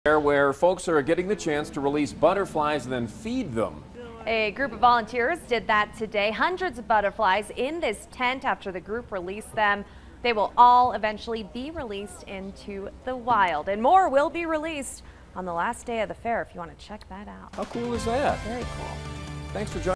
Where folks are getting the chance to release butterflies and then feed them. A group of volunteers did that today. Hundreds of butterflies in this tent. After the group released them, they will all eventually be released into the wild. And more will be released on the last day of the fair if you want to check that out. How cool is that? Very cool. Thanks for joining.